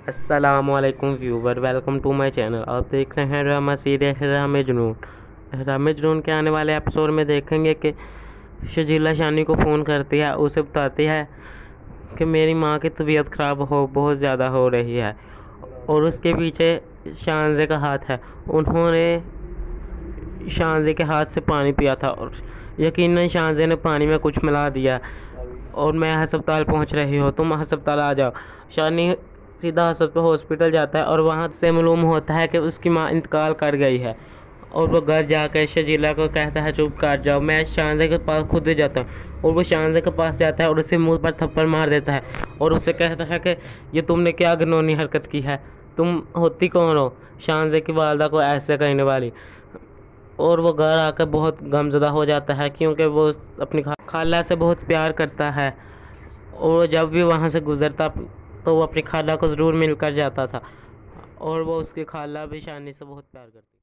अस्सलामुअलैकुम viewer, welcome to my channel. आप देख रहे हैं ड्रामा सीरियल रामे जुनून। रामे जुनून के आने वाले एपिसोड में देखेंगे कि शजीला शानी को फ़ोन करती है, उसे बताती है कि मेरी माँ की तबीयत ख़राब बहुत ज़्यादा हो रही है और उसके पीछे शानजे का हाथ है। उन्होंने शानजे के हाथ से पानी पिया था और यकीनन शानजे ने पानी में कुछ मिला दिया और मैं अस्पताल पहुंच रही हूँ, तुम अस्पताल आ जाओ। शानी सीधा हॉस्पिटल जाता है और वहाँ से मालूम होता है कि उसकी माँ इंतकाल कर गई है और वो घर जाकर शजीला को कहता है चुप कर जाओ। मैं शानजे के पास खुद ही जाता हूँ और वो शानजे के पास जाता है और उसे मुंह पर थप्पड़ मार देता है और उसे कहता है कि ये तुमने क्या घिनौनी हरकत की है, तुम होती कौन हो शानजे की वालदा को ऐसे कहने वाली। और वो घर आकर बहुत गमज़दा हो जाता है क्योंकि वो अपनी खाला से बहुत प्यार करता है और जब भी वहाँ से गुज़रता तो वो अपनी खाला को ज़रूर मिलकर जाता था और वो उसकी खाला भी शानी से बहुत प्यार करती।